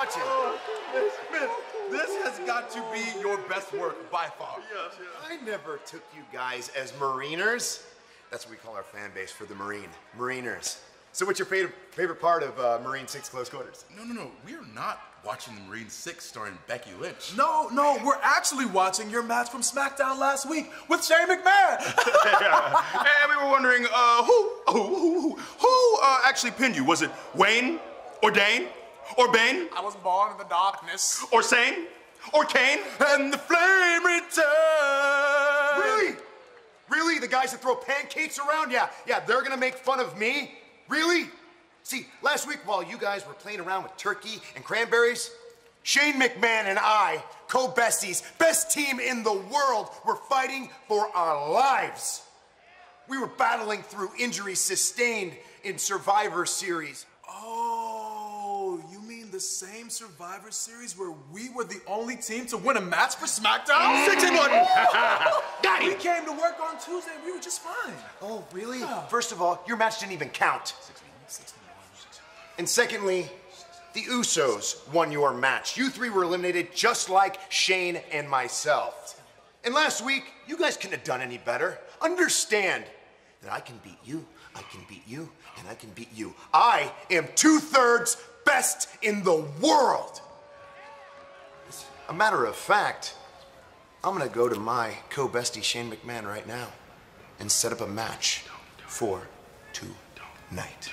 watching. Smith, this has got to be your best work by far. Yes, yes. I never took you guys as Mariners. That's what we call our fan base for the Mariners. So what's your favorite part of Marine 6 Close Quarters? No. We're not watching the Marine 6 starring Becky Lynch. No, we're actually watching your match from SmackDown last week with Shane McMahon. And we were wondering, who actually pinned you? Was it Wayne? Or Dane? Or Bane? I was born in the darkness. Or Sane? Or Kane? And the flame returned. Really? Really? The guys that throw pancakes around? Yeah, they're gonna make fun of me? Really? See, last week while you guys were playing around with turkey and cranberries, Shane McMahon and I, co-besties, best team in the world, were fighting for our lives. We were battling through injuries sustained in Survivor Series. Oh, you mean the same Survivor Series where we were the only team to win a match for SmackDown? 6-1. Got it. We came to work on Tuesday and we were just fine. Oh, really? Yeah. First of all, your match didn't even count. And secondly, the Usos won your match. You three were eliminated just like Shane and myself. And last week, you guys couldn't have done any better. Understand that I can beat you, I can beat you, and I can beat you. I am 2/3 best in the world. As a matter of fact, I'm gonna go to my co-bestie Shane McMahon right now and set up a match for tonight.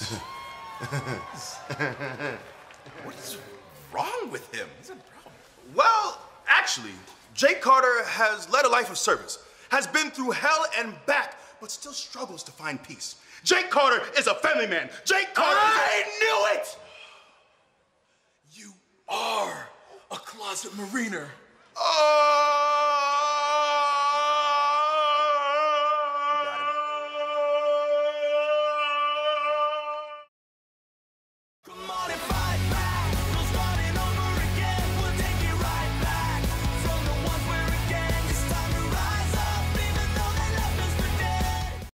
What is wrong with him? He's a problem. Well, actually, Jake Carter has led a life of service, has been through hell and back, but still struggles to find peace. Jake Carter is a family man. Jake Carter I knew it! You are a closet mariner.